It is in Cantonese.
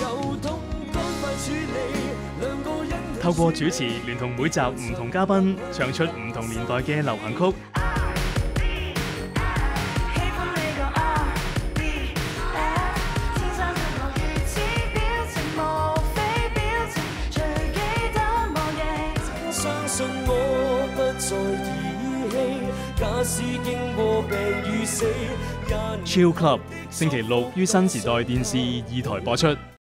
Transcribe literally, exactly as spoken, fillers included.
透過主持，聯同每集唔同嘉賓，唱出唔同年代嘅流行曲。Chill Club 星期六於新時代電視二台播出。